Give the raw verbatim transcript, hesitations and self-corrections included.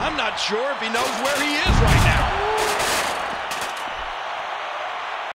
I'm not sure if he knows where he is